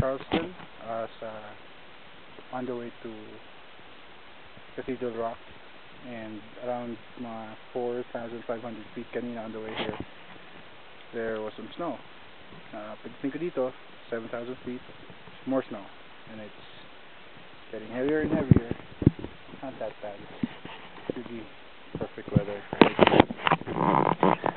Charleston, on the way to Cathedral Rock, and around 4,500 feet kanina on the way here, there was some snow. Pagdating ko dito, 7,000 feet, more snow, and it's getting heavier and heavier. Not that bad. It's really perfect weather.